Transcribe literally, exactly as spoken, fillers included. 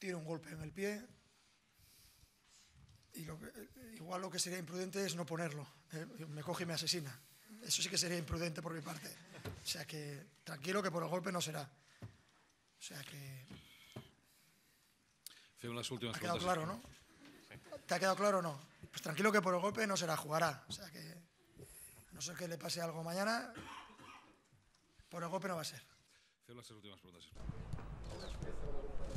tiene un golpe en el pie y lo que, igual lo que sería imprudente es no ponerlo. ¿eh? Me coge y me asesina. Eso sí que sería imprudente por mi parte. O sea que tranquilo que por el golpe no será. O sea que... Feu las últimas ¿Te ha quedado preguntas. claro, no? ¿Te ha quedado claro o no? Pues tranquilo que por el golpe no será, jugará. O sea que, a no ser que le pase algo mañana, por el golpe no va a ser. Feu las últimas preguntas.